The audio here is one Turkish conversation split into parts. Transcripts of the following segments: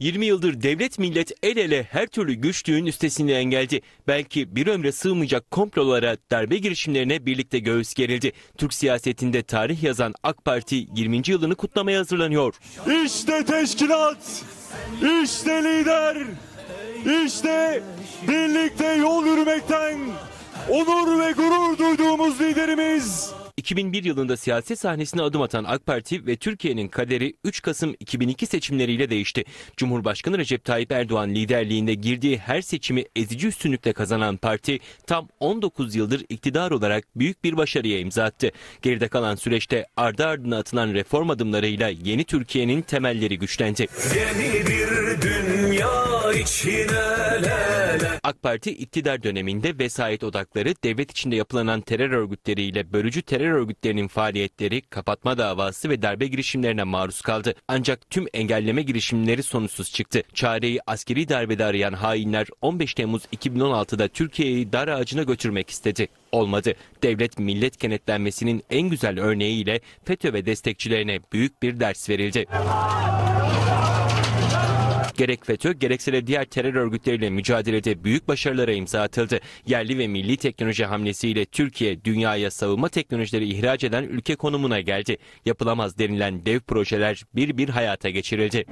20 yıldır devlet millet el ele her türlü güçlüğün üstesinden geldi. Belki bir ömre sığmayacak komplolara, darbe girişimlerine birlikte göğüs gerildi. Türk siyasetinde tarih yazan AK Parti 20. yılını kutlamaya hazırlanıyor. İşte teşkilat, işte lider, işte birlikte yol yürümekten onur ve gurur duyduğumuz liderimiz. 2001 yılında siyaset sahnesine adım atan AK Parti ve Türkiye'nin kaderi 3 Kasım 2002 seçimleriyle değişti. Cumhurbaşkanı Recep Tayyip Erdoğan liderliğinde girdiği her seçimi ezici üstünlükle kazanan parti tam 19 yıldır iktidar olarak büyük bir başarıya imza attı. Geride kalan süreçte ardı ardına atılan reform adımlarıyla yeni Türkiye'nin temelleri güçlendi. Yeni bir dünya içine AK Parti iktidar döneminde vesayet odakları, devlet içinde yapılanan terör örgütleriyle bölücü terör örgütlerinin faaliyetleri, kapatma davası ve darbe girişimlerine maruz kaldı. Ancak tüm engelleme girişimleri sonuçsuz çıktı. Çareyi askeri darbede arayan hainler 15 Temmuz 2016'da Türkiye'yi dar ağacına götürmek istedi. Olmadı. Devlet millet kenetlenmesinin en güzel örneğiyle FETÖ ve destekçilerine büyük bir ders verildi. Gerek FETÖ gerekse de diğer terör örgütleriyle mücadelede büyük başarılara imza atıldı. Yerli ve milli teknoloji hamlesiyle Türkiye dünyaya savunma teknolojileri ihraç eden ülke konumuna geldi. Yapılamaz denilen dev projeler bir bir hayata geçirildi.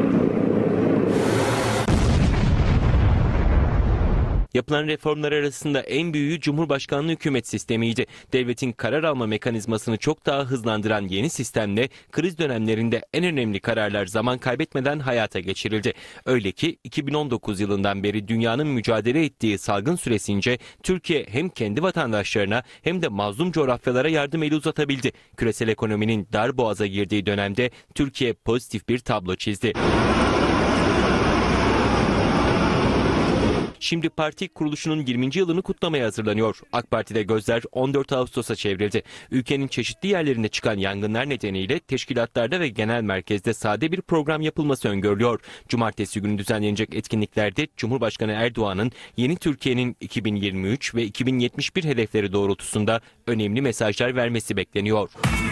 Yapılan reformlar arasında en büyüğü Cumhurbaşkanlığı hükümet sistemiydi. Devletin karar alma mekanizmasını çok daha hızlandıran yeni sistemle kriz dönemlerinde en önemli kararlar zaman kaybetmeden hayata geçirildi. Öyle ki 2019 yılından beri dünyanın mücadele ettiği salgın süresince Türkiye hem kendi vatandaşlarına hem de mazlum coğrafyalara yardım eli uzatabildi. Küresel ekonominin dar boğaza girdiği dönemde Türkiye pozitif bir tablo çizdi. Şimdi parti kuruluşunun 20. yılını kutlamaya hazırlanıyor. AK Parti'de gözler 14 Ağustos'a çevrildi. Ülkenin çeşitli yerlerinde çıkan yangınlar nedeniyle teşkilatlarda ve genel merkezde sade bir program yapılması öngörülüyor. Cumartesi günü düzenlenecek etkinliklerde Cumhurbaşkanı Erdoğan'ın yeni Türkiye'nin 2023 ve 2071 hedefleri doğrultusunda önemli mesajlar vermesi bekleniyor.